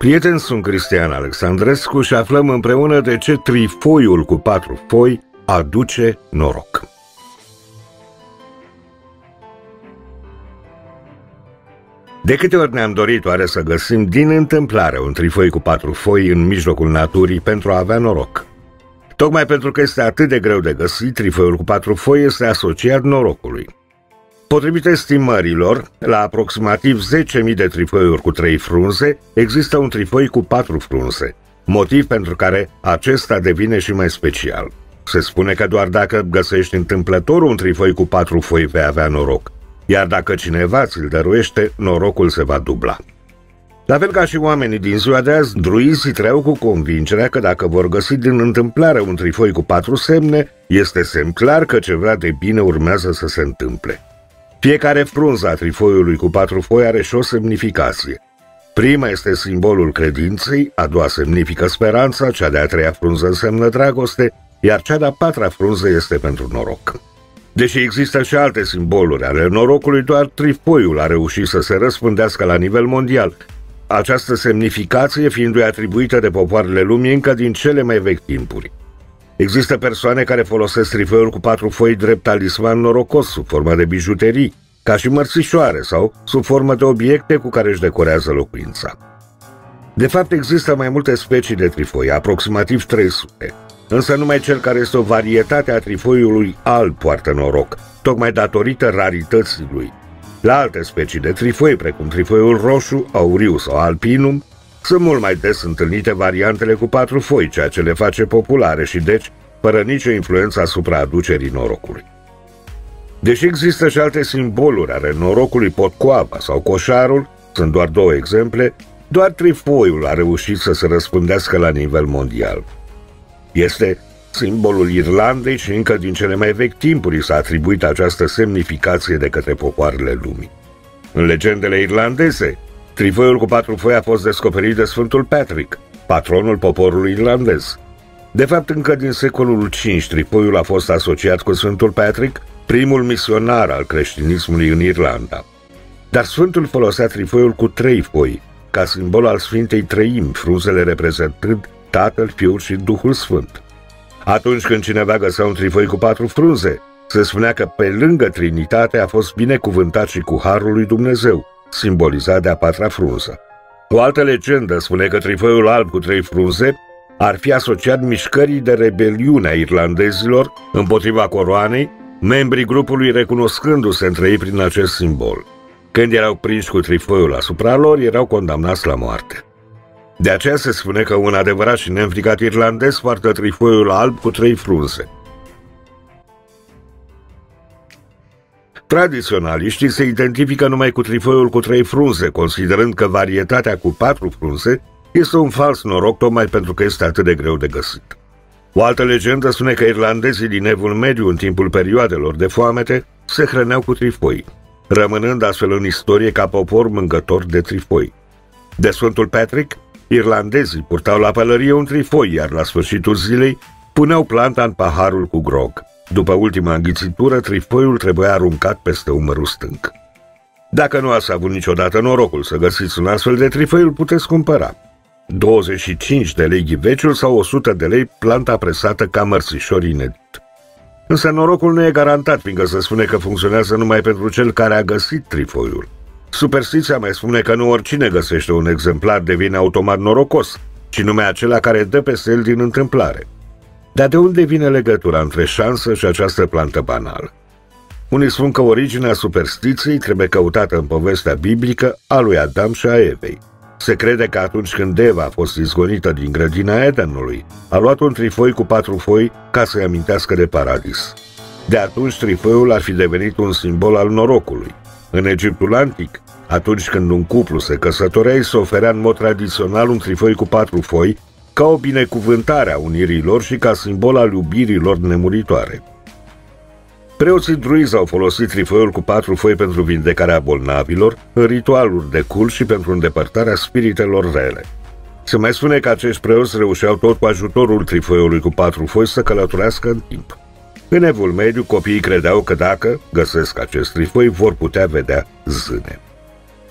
Prieteni, sunt Cristian Alexandrescu și aflăm împreună de ce trifoiul cu 4 foi aduce noroc. De câte ori ne-am dorit oare să găsim din întâmplare un trifoi cu 4 foi în mijlocul naturii pentru a avea noroc? Tocmai pentru că este atât de greu de găsit, trifoiul cu 4 foi este asociat norocului. Potrivit estimărilor, la aproximativ 10.000 de trifoiuri cu 3 frunze, există un trifoi cu 4 frunze, motiv pentru care acesta devine și mai special. Se spune că doar dacă găsești întâmplător un trifoi cu 4 foi vei avea noroc, iar dacă cineva ți-l dăruiește, norocul se va dubla. La fel ca și oamenii din ziua de azi, druizii trăiau cu convingerea că dacă vor găsi din întâmplare un trifoi cu 4 semne, este semn clar că ceva de bine urmează să se întâmple. Fiecare frunză a trifoiului cu 4 foi are și o semnificație. Prima este simbolul credinței, a doua semnifică speranța, cea de-a treia frunză înseamnă dragoste, iar cea de-a patra frunză este pentru noroc. Deși există și alte simboluri ale norocului, doar trifoiul a reușit să se răspândească la nivel mondial, această semnificație fiindu-i atribuită de popoarele lumii încă din cele mai vechi timpuri. Există persoane care folosesc trifoiul cu 4 foi drept talisman norocos, sub formă de bijuterii, ca și mărțișoare sau sub formă de obiecte cu care își decorează locuința. De fapt, există mai multe specii de trifoi, aproximativ 300, însă numai cel care este o varietate a trifoiului alb poartă noroc, tocmai datorită rarității lui. La alte specii de trifoi, precum trifoiul roșu, auriu sau alpinum, sunt mult mai des întâlnite variantele cu 4 foi, ceea ce le face populare și deci fără nicio influență asupra aducerii norocului. Deși există și alte simboluri ale norocului, potcoava sau coșarul, sunt doar două exemple, doar trifoiul a reușit să se răspândească la nivel mondial. Este simbolul Irlandei și încă din cele mai vechi timpuri s-a atribuit această semnificație de către popoarele lumii. În legendele irlandeze, trifoiul cu 4 foi a fost descoperit de Sfântul Patrick, patronul poporului irlandez. De fapt, încă din secolul V, trifoiul a fost asociat cu Sfântul Patrick, primul misionar al creștinismului în Irlanda. Dar Sfântul folosea trifoiul cu 3 foi, ca simbol al Sfintei Treimi, frunzele reprezentând Tatăl, Fiul și Duhul Sfânt. Atunci când cineva găsea un trifoi cu 4 frunze, se spunea că pe lângă Trinitate a fost binecuvântat și cu Harul lui Dumnezeu, simbolizat de a 4-a frunză. O altă legendă spune că trifoiul alb cu 3 frunze ar fi asociat mișcării de rebeliune a irlandezilor împotriva coroanei, membrii grupului recunoscându-se între ei prin acest simbol. Când erau prinși cu trifoiul asupra lor, erau condamnați la moarte. De aceea se spune că un adevărat și neînfricat irlandez poartă trifoiul alb cu 3 frunze. Tradiționaliștii se identifică numai cu trifoiul cu 3 frunze, considerând că varietatea cu 4 frunze este un fals noroc tocmai pentru că este atât de greu de găsit. O altă legendă spune că irlandezii din Evul Mediu, în timpul perioadelor de foamete, se hrăneau cu trifoi, rămânând astfel în istorie ca popor mângător de trifoi. De Sfântul Patrick, irlandezii purtau la pălărie un trifoi, iar la sfârșitul zilei puneau planta în paharul cu grog. După ultima înghițitură, trifoiul trebuia aruncat peste umărul stâng. Dacă nu ați avut niciodată norocul să găsiți un astfel de trifoi, îl puteți cumpăra. 25 de lei ghiveciul sau 100 de lei planta presată ca mărțișor inedit. Însă norocul nu e garantat, fiindcă se spune că funcționează numai pentru cel care a găsit trifoiul. Superstiția mai spune că nu oricine găsește un exemplar devine automat norocos, ci numai acela care dă peste el din întâmplare. Dar de unde vine legătura între șansă și această plantă banală? Unii spun că originea superstiției trebuie căutată în povestea biblică a lui Adam și a Evei. Se crede că atunci când Eva a fost izgonită din grădina Edenului, a luat un trifoi cu 4 foi ca să-i amintească de paradis. De atunci trifoiul ar fi devenit un simbol al norocului. În Egiptul antic, atunci când un cuplu se căsătorea, îi se oferea în mod tradițional un trifoi cu 4 foi, ca o binecuvântare a unirii lor și ca simbol al iubirii lor nemuritoare. Preoții druizi au folosit trifoiul cu 4 foi pentru vindecarea bolnavilor, în ritualuri de cult și pentru îndepărtarea spiritelor rele. Se mai spune că acești preoți reușeau tot cu ajutorul trifoiului cu 4 foi să călătorească în timp. În Evul Mediu, copiii credeau că dacă găsesc acest trifoi, vor putea vedea zâne.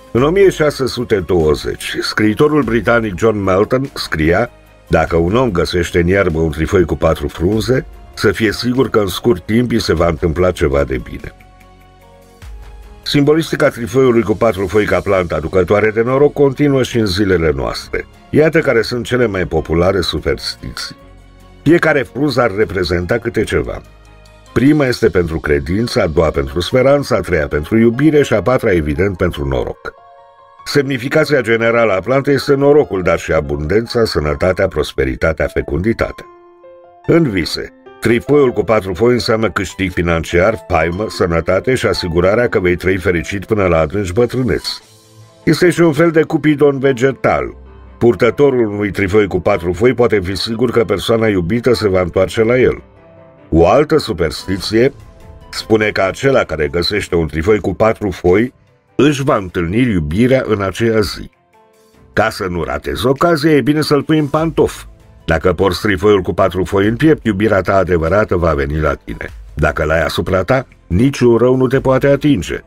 În 1620, scriitorul britanic John Milton scria: dacă un om găsește în iarbă un trifoi cu 4 frunze, să fie sigur că în scurt timp îi se va întâmpla ceva de bine. Simbolistica trifoiului cu 4 foi ca plantă aducătoare de noroc continuă și în zilele noastre. Iată care sunt cele mai populare superstiții. Fiecare frunză ar reprezenta câte ceva. Prima este pentru credință, a doua pentru speranță, a treia pentru iubire și a patra, evident, pentru noroc. Semnificația generală a plantei este norocul, dar și abundența, sănătatea, prosperitatea, fecunditatea. În vise, trifoiul cu 4 foi înseamnă câștig financiar, faimă, sănătate și asigurarea că vei trăi fericit până la adânci bătrâneți. Este și un fel de cupidon vegetal. Purtătorul unui trifoi cu 4 foi poate fi sigur că persoana iubită se va întoarce la el. O altă superstiție spune că acela care găsește un trifoi cu 4 foi își va întâlni iubirea în aceea zi. Ca să nu ratezi ocazia, e bine să-l pui în pantof. Dacă porți trifoiul cu 4 foi în piept, iubirea ta adevărată va veni la tine. Dacă l-ai asupra ta, niciun rău nu te poate atinge.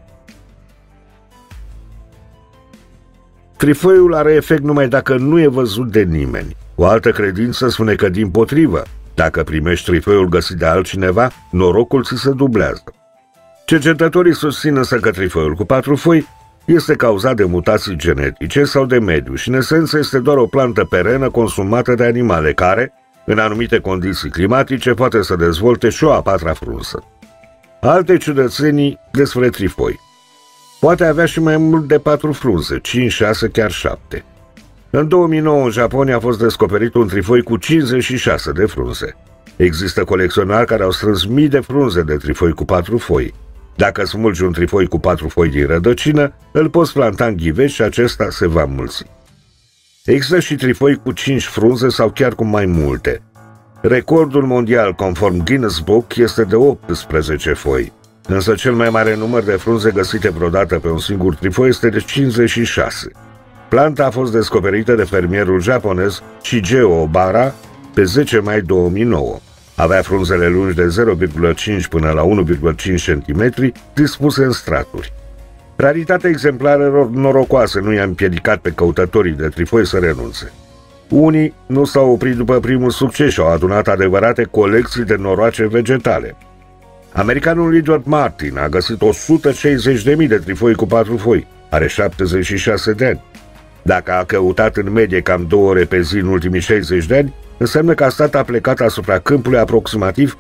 Trifoiul are efect numai dacă nu e văzut de nimeni. O altă credință spune că, dimpotrivă, dacă primești trifoiul găsit de altcineva, norocul ți se dublează. Cercetătorii susțin însă că trifoiul cu 4 foi este cauzat de mutații genetice sau de mediu și, în esență, este doar o plantă perenă consumată de animale care, în anumite condiții climatice, poate să dezvolte și o a patra frunză. Alte ciudățenii despre trifoi. Poate avea și mai mult de 4 frunze, 5, 6, chiar 7. În 2009, în Japonia, a fost descoperit un trifoi cu 56 de frunze. Există colecționari care au strâns mii de frunze de trifoi cu 4 foi. Dacă smulgi un trifoi cu 4 foi din rădăcină, îl poți planta în ghiveș și acesta se va înmulți. Există și trifoi cu 5 frunze sau chiar cu mai multe. Recordul mondial, conform Guinness Book, este de 18 foi, însă cel mai mare număr de frunze găsite vreodată pe un singur trifoi este de 56. Planta a fost descoperită de fermierul japonez Shigeo Obara pe 10 mai 2009. Avea frunzele lungi de 0,5 până la 1,5 cm, dispuse în straturi. Raritatea exemplarelor norocoase nu i-a împiedicat pe căutătorii de trifoi să renunțe. Unii nu s-au oprit după primul succes și au adunat adevărate colecții de noroace vegetale. Americanul Edward Martin a găsit 160.000 de trifoi cu 4 foi. Are 76 de ani. Dacă a căutat în medie cam 2 ore pe zi în ultimii 60 de ani, înseamnă că a stat aplecat asupra câmpului aproximativ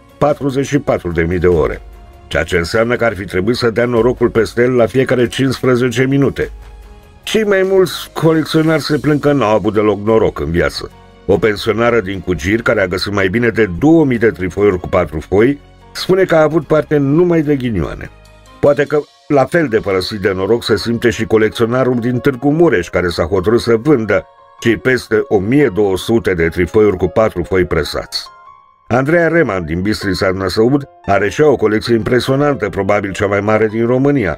44.000 de ore, ceea ce înseamnă că ar fi trebuit să dea norocul peste el la fiecare 15 minute. Cei mai mulți colecționari se plâng că n-au avut deloc noroc în viață. O pensionară din Cugir, care a găsit mai bine de 2000 de trifoiuri cu 4 foi, spune că a avut parte numai de ghinioane. Poate că la fel de părăsit de noroc se simte și colecționarul din Târgu Mureș, care s-a hotărât să vândă cei peste 1200 de trifoiuri cu 4 foi presați. Andreea Reman din Bistrița Năsăud are și o colecție impresionantă, probabil cea mai mare din România,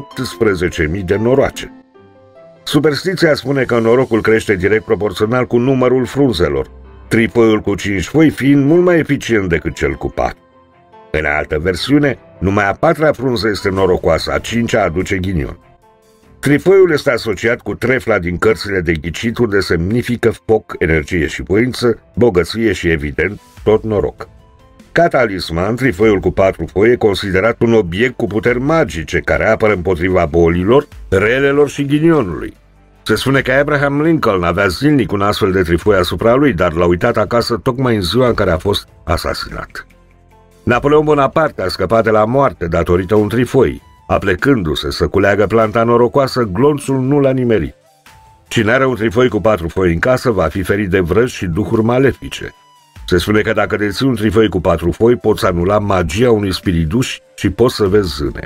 18.000 de noroace. Superstiția spune că norocul crește direct proporțional cu numărul frunzelor, trifoiul cu 5 foi fiind mult mai eficient decât cel cu 4. În altă versiune, numai a 4-a frunză este norocoasă, a 5-a aduce ghinion. Trifoiul este asociat cu trefla din cărțile de ghicit, unde semnifică foc, energie și voință, bogăție și, evident, tot noroc. Ca talisman, trifoiul cu 4 foi e considerat un obiect cu puteri magice care apără împotriva bolilor, relelor și ghinionului. Se spune că Abraham Lincoln avea zilnic un astfel de trifoi asupra lui, dar l-a uitat acasă tocmai în ziua în care a fost asasinat. Napoleon Bonaparte a scăpat de la moarte datorită un trifoi. Aplecându-se să culeagă planta norocoasă, glonțul nu l-a nimerit. Cine are un trifoi cu 4 foi în casă va fi ferit de vrăji și duhuri malefice. Se spune că dacă deții un trifoi cu 4 foi, poți anula magia unui spiriduș și poți să vezi zâne.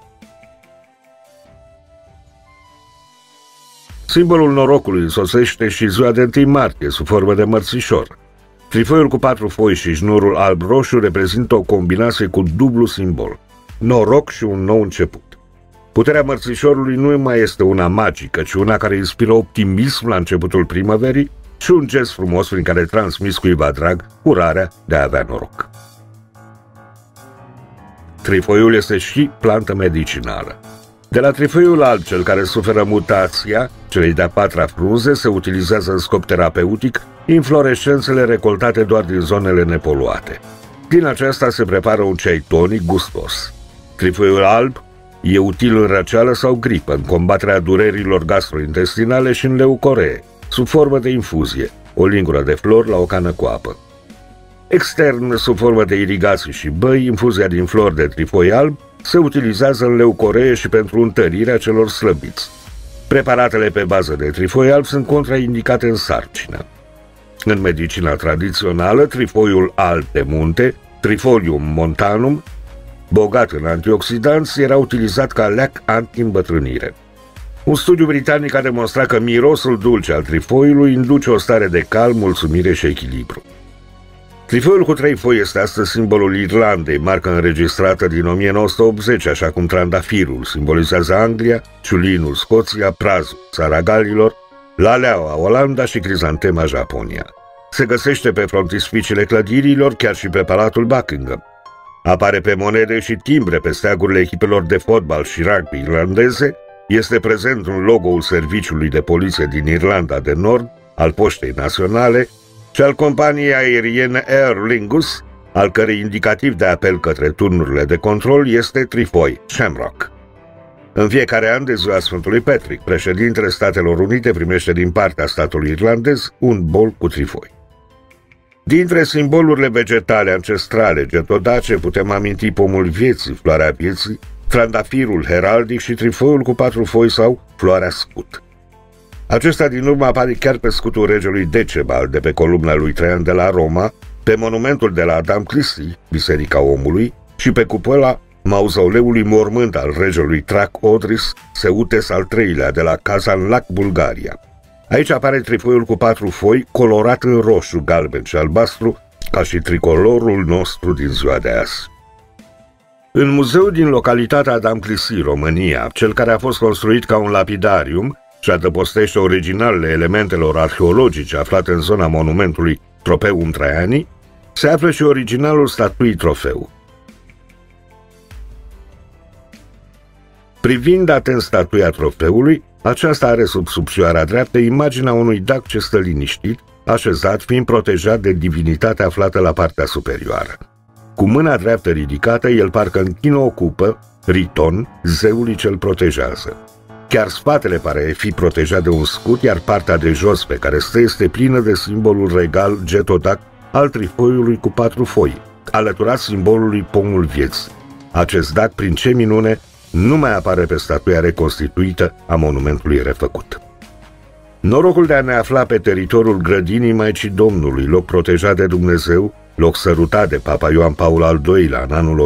Simbolul norocului însoțește și ziua de 1 martie, sub formă de mărțișor. Trifoiul cu 4 foi și șnurul alb-roșu reprezintă o combinație cu dublu simbol: noroc și un nou început. Puterea mărțișorului nu mai este una magică, ci una care inspiră optimism la începutul primăverii și un gest frumos prin care transmiți cuiva drag curarea de a avea noroc. Trifoiul este și plantă medicinală. De la trifoiul alb, cel care suferă mutația celei de-a patra frunze, se utilizează în scop terapeutic inflorescențele recoltate doar din zonele nepoluate. Din aceasta se prepară un ceai tonic gustos. Trifoiul alb e util în răceală sau gripă, în combaterea durerilor gastrointestinale și în leucoree, sub formă de infuzie, o lingură de flori la o cană cu apă. Extern, sub formă de irigații și băi, infuzia din flori de trifoi alb se utilizează în leucoree și pentru întărirea celor slăbiți. Preparatele pe bază de trifoi alb sunt contraindicate în sarcină. În medicina tradițională, trifoiul alb de munte, Trifolium montanum, bogat în antioxidanți, era utilizat ca leac anti-îmbătrânire. Un studiu britanic a demonstrat că mirosul dulce al trifoiului induce o stare de calm, mulțumire și echilibru. Trifoiul cu 3 foi este astăzi simbolul Irlandei, marcă înregistrată din 1980, așa cum trandafirul simbolizează Anglia, ciulinul Scoția, prazul țara Galilor, laleaua Olanda și crizantema Japonia. Se găsește pe frontispiciile clădirilor, chiar și pe Palatul Buckingham. Apare pe monede și timbre pe steagurile echipelor de fotbal și rugby irlandeze, este prezent în logo-ul Serviciului de Poliție din Irlanda de Nord, al Poștei Naționale și al companiei aeriene Aer Lingus, al cărei indicativ de apel către turnurile de control este trifoi, Shamrock. În fiecare an de ziua Sfântului Patrick, președintele Statelor Unite primește din partea statului irlandez un bol cu trifoi. Dintre simbolurile vegetale ancestrale getodace putem aminti pomul vieții, floarea vieții, trandafirul heraldic și trifoiul cu 4 foi sau floarea scut. Acesta din urmă apare chiar pe scutul regelui Decebal de pe columna lui Traian de la Roma, pe monumentul de la Adam Clissi, Biserica Omului, și pe cupola mauzoleului mormânt al regelui Trac Odris, Seutes al III-lea de la Kazanlak, Bulgaria. Aici apare trifoiul cu 4 foi, colorat în roșu, galben și albastru, ca și tricolorul nostru din ziua de azi. În muzeul din localitatea Adam Clissi, România, cel care a fost construit ca un lapidarium și adăpostește originalele elementelor arheologice aflate în zona monumentului Tropeum Traiani, se află și originalul statuii trofeu. Privind atent statuia trofeului, aceasta are sub subțioara dreaptă imaginea unui dac ce stă liniștit, așezat fiind protejat de divinitatea aflată la partea superioară. Cu mâna dreaptă ridicată, el parcă închină o cupă, Riton, zeului ce-l protejează. Chiar spatele pare fi protejat de un scut, iar partea de jos pe care stă este plină de simbolul regal getodac al trifoiului cu 4 foi, alăturat simbolului pomul vieții. Acest dac, prin ce minune, nu mai apare pe statuia reconstituită a monumentului refăcut. Norocul de a ne afla pe teritoriul grădinii Maicii Domnului, loc protejat de Dumnezeu, loc sărutat de Papa Ioan Paul al II-lea în anul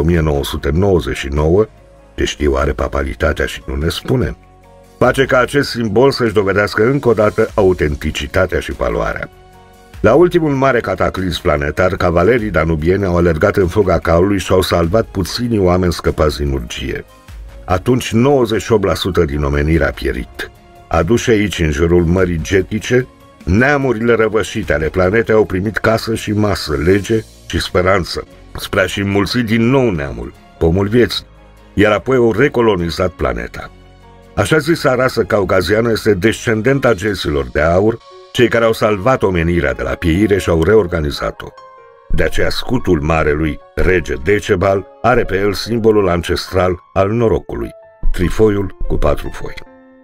1999, ce știu are papalitatea și nu ne spune, face ca acest simbol să-și dovedească încă o dată autenticitatea și valoarea. La ultimul mare cataclism planetar, cavalerii danubieni au alergat în fuga caului și au salvat puținii oameni scăpați din urgie. Atunci 98% din omenire a pierit. Aduși aici, în jurul Mării Getice, neamurile răvășite ale planetei au primit casă și masă, lege și speranță, spre a-și înmulți din nou neamul, pomul vieții, iar apoi au recolonizat planeta. Așa zisa rasă caucaziană este descendenta genților de aur, cei care au salvat omenirea de la pieire și au reorganizat-o. De aceea scutul marelui rege Decebal are pe el simbolul ancestral al norocului, trifoiul cu 4 foi.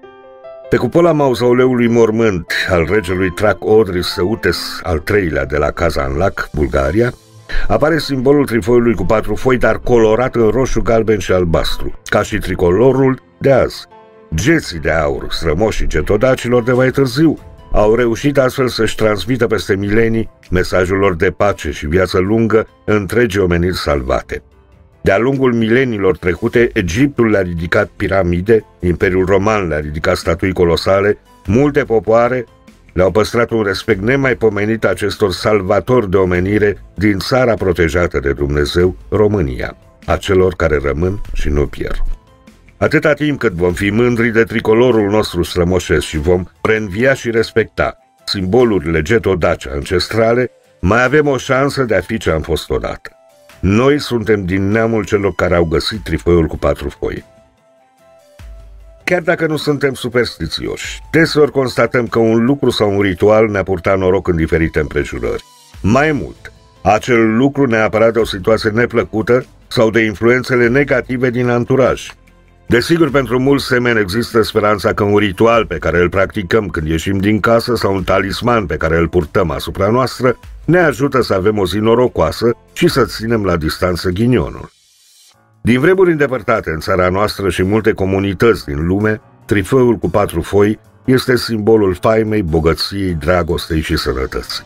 Pe cupola mauzoleului mormânt al regelui Trac Odris Seutes al III-lea de la Kazanlak, Bulgaria, apare simbolul trifoiului cu 4 foi, dar colorat în roșu, galben și albastru, ca și tricolorul de azi. Geții de aur, strămoșii getodacilor de mai târziu, au reușit astfel să-și transmită peste milenii mesajul lor de pace și viață lungă întregii omeniri salvate. De-a lungul mileniilor trecute, Egiptul le-a ridicat piramide, Imperiul Roman le-a ridicat statui colosale, multe popoare le-au păstrat un respect nemaipomenit acestor salvatori de omenire din țara protejată de Dumnezeu, România, a celor care rămân și nu pierd. Atâta timp cât vom fi mândri de tricolorul nostru strămoșesc și vom preînvia și respecta simbolurile getodace ancestrale, mai avem o șansă de a fi ce am fost odată. Noi suntem din neamul celor care au găsit trifoiul cu 4 foi. Chiar dacă nu suntem superstițioși, deseori constatăm că un lucru sau un ritual ne-a purtat noroc în diferite împrejurări. Mai mult, acel lucru neapărat de o situație neplăcută sau de influențele negative din anturaj. Desigur, pentru mulți semeni există speranța că un ritual pe care îl practicăm când ieșim din casă sau un talisman pe care îl purtăm asupra noastră ne ajută să avem o zi norocoasă și să ținem la distanță ghinionul. Din vremuri îndepărtate în țara noastră și multe comunități din lume, trifăul cu 4 foi este simbolul faimei, bogăției, dragostei și sănătății.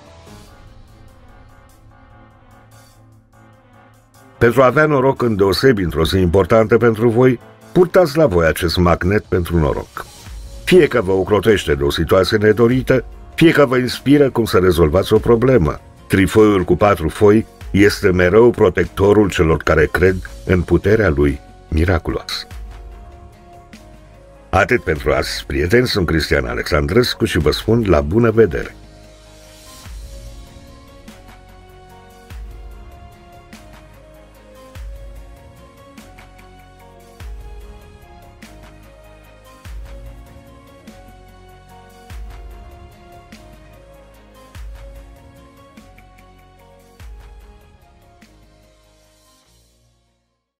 Pentru a avea noroc îndeosebi într-o zi importantă pentru voi, purtați la voi acest magnet pentru noroc. Fie că vă ocrotește de o situație nedorită, fie că vă inspiră cum să rezolvați o problemă, trifăul cu 4 foi este mereu protectorul celor care cred în puterea lui miraculoasă. Atât pentru azi, prieteni, sunt Cristian Alexandrescu și vă spun la bună vedere!